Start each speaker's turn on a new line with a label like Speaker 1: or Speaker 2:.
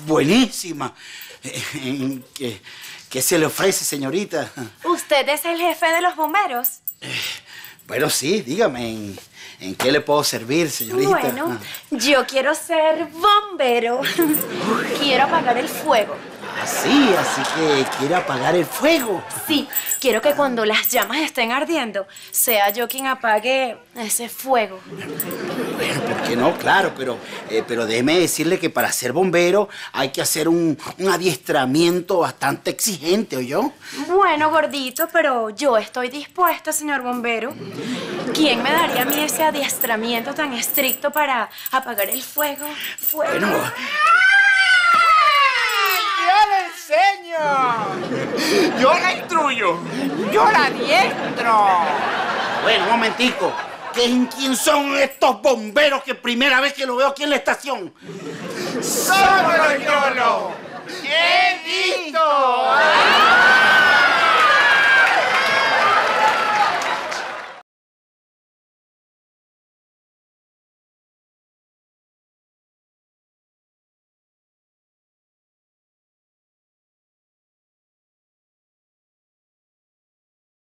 Speaker 1: buenísima. ¿Qué se le ofrece, señorita?
Speaker 2: ¿Usted es el jefe de los bomberos?
Speaker 1: Bueno, sí, dígame, ¿en qué le puedo servir, señorita?
Speaker 2: Bueno, yo quiero ser bombero. Quiero apagar el fuego.
Speaker 1: Así que quiere apagar el fuego.
Speaker 2: Sí, quiero que cuando las llamas estén ardiendo, sea yo quien apague ese fuego.
Speaker 1: Bueno, ¿por qué no? Claro, pero déjeme decirle que para ser bombero hay que hacer un adiestramiento bastante exigente, ¿oyó?
Speaker 2: Bueno, gordito, pero yo estoy dispuesta, señor bombero. ¿Quién me daría a mí ese adiestramiento tan estricto para apagar el fuego?
Speaker 1: Bueno...
Speaker 3: ¡Yo le enseño! ¡Yo la instruyo! ¡Yo la adiestro!
Speaker 1: Bueno, un momentico. ¿Quién son estos bomberos que primera vez que lo veo aquí en la estación?
Speaker 3: ¡Somos los YOLO!